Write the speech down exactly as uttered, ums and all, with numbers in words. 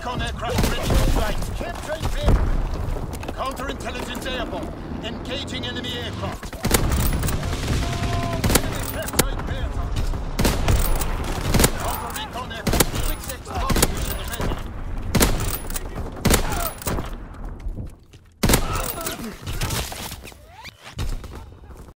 recon aircraft ready for flight. Chemtrail vehicle. Counterintelligence airborne. Engaging enemy aircraft.